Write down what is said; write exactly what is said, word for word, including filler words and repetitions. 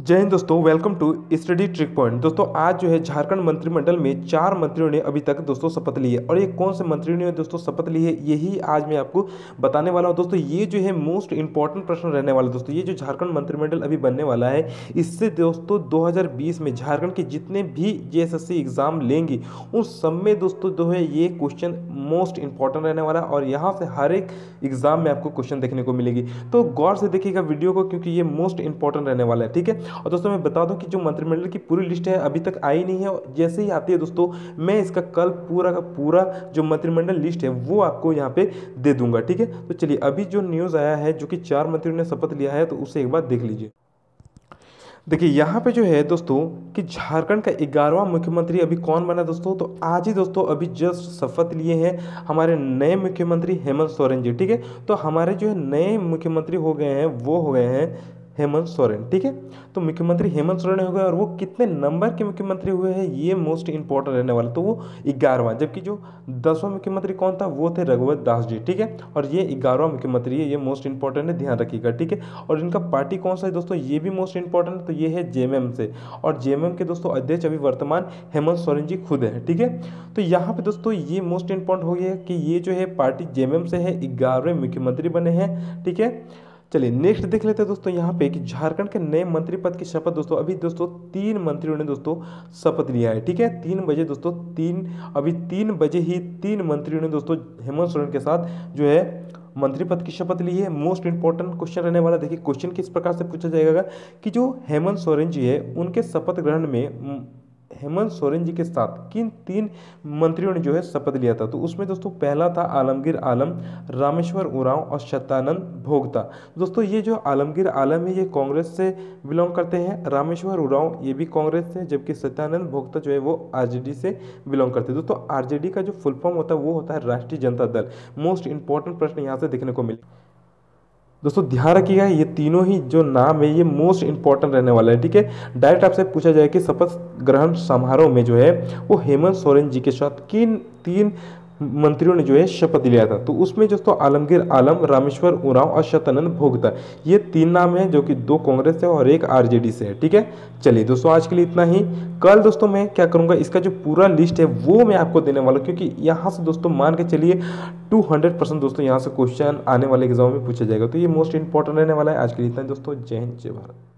जय हिंद दोस्तों, welcome to study trick point. दोस्तों आज जो है झारखंड मंत्रिमंडल में चार मंत्रियों ने अभी तक दोस्तों शपथ ली है और ये कौन से मंत्रियों ने दोस्तों शपथ ली है यही आज मैं आपको बताने वाला हूं। दोस्तों ये जो है मोस्ट इंपॉर्टेंट प्रश्न रहने वाला है। दोस्तों ये जो झारखंड मंत्रिमंडल अभी बनने वाला है, इससे दोस्तों दो हज़ार बीस में झारखंड के जितने भी जेएसएससी एग्जाम लेंगी उन सब में दोस्तों जो है ये क्वेश्चन मोस्ट इंपॉर्टेंट रहने वाला है और यहाँ से हर एक एग्जाम में आपको क्वेश्चन देखने को मिलेगी। तो गौर से देखिएगा वीडियो को, क्योंकि ये मोस्ट इंपॉर्टेंट रहने वाला है। ठीक है, और दोस्तों मैं बता दूं कि जो मंत्रिमंडल की पूरी लिस्ट है अभी तक आई नहीं है। जैसे ही आती है दोस्तों मैं इसका कल पूरा का पूरा जो मंत्रिमंडल लिस्ट है वो आपको यहाँ पे दे दूंगा। ठीक है, तो चलिए अभी जो न्यूज़ आया है जो कि चार मंत्रियों ने शपथ लिया है तो उसे एक बार देख लीजिए। देखिए यहाँ पे जो है दोस्तों कि झारखंड का ग्यारहवां मुख्यमंत्री अभी कौन बना दोस्तों, तो आज ही दोस्तों अभी जस्ट शपथ लिए हैं हमारे नए मुख्यमंत्री हेमंत सोरेन जी। ठीक है, तो हमारे जो है नए मुख्यमंत्री हो गए हैं वो हो गए हैं हेमंत सोरेन। ठीक है, तो मुख्यमंत्री हेमंत सोरेन हो गए और वो कितने नंबर के मुख्यमंत्री हुए हैं ये मोस्ट इंपॉर्टेंट रहने वाला। तो वो ग्यारहवां, जबकि जो दसवां मुख्यमंत्री कौन था वो थे रघुवर दास जी। ठीक है, और ये ग्यारहवां मुख्यमंत्री है, ये मोस्ट इंपॉर्टेंट है, ध्यान रखिएगा। ठीक है, और इनका पार्टी कौन सा है दोस्तों ये भी मोस्ट इंपॉर्टेंट है, तो ये है जेएमएम से, और जेएमएम के दोस्तों अध्यक्ष अभी वर्तमान हेमंत सोरेन जी खुद है। ठीक है, तो यहाँ पे दोस्तों ये मोस्ट इंपॉर्टेंट हो गया कि ये जो है पार्टी जेएमएम से है, ग्यारहवें मुख्यमंत्री बने हैं। ठीक है, चलिए नेक्स्ट देख लेते हैं दोस्तों यहाँ पे कि झारखंड के नए मंत्री पद की शपथ दोस्तों अभी दोस्तों तीन मंत्रियों ने दोस्तों शपथ लिया है। ठीक है, तीन बजे दोस्तों तीन अभी तीन बजे ही तीन मंत्रियों ने दोस्तों हेमंत सोरेन के साथ जो है मंत्री पद की शपथ ली है। मोस्ट इंपॉर्टेंट क्वेश्चन रहने वाला, देखिए क्वेश्चन किस प्रकार से पूछा जाएगा कि जो हेमंत सोरेन जी है उनके शपथ ग्रहण में हेमंत सोरेन जी के साथ किन तीन मंत्रियों ने जो है शपथ लिया था, तो उसमें दोस्तों पहला था आलमगीर आलम, रामेश्वर उरांव और सत्यानंद भोक्ता। दोस्तों ये जो आलमगीर आलम है ये कांग्रेस से बिलोंग करते हैं, रामेश्वर उरांव ये भी कांग्रेस से, जबकि सत्यानंद भोक्ता जो है वो आरजेडी से बिलोंग करते हैं। दोस्तों आरजेडी का जो फुल फॉर्म होता है वो होता है राष्ट्रीय जनता दल। मोस्ट इंपॉर्टेंट प्रश्न यहाँ से देखने को मिले। दोस्तों ध्यान रखिएगा ये तीनों ही जो नाम है ये मोस्ट इंपॉर्टेंट रहने वाला है। ठीक है, डायरेक्ट आपसे पूछा जाए कि शपथ ग्रहण समारोह में जो है वो हेमंत सोरेन जी के साथ किन तीन मंत्रियों ने जो है शपथ लिया था, तो उसमें दोस्तों आलमगीर आलम, रामेश्वर उरांव और सत्यानंद भोक्ता ये तीन नाम हैं जो कि दो कांग्रेस से और एक आरजेडी से है। ठीक है, चलिए दोस्तों आज के लिए इतना ही। कल दोस्तों मैं क्या करूंगा, इसका जो पूरा लिस्ट है वो मैं आपको देने वाला हूँ, क्योंकि यहाँ से दोस्तों मान के चलिए टू हंड्रेड परसेंट दोस्तों यहाँ से क्वेश्चन आने वाले एग्जाम में पूछा जाएगा। तो ये मोस्ट इंपॉर्टेंट रहने वाला है। आज के लिए इतना ही दोस्तों, जय हिंद जय भारत।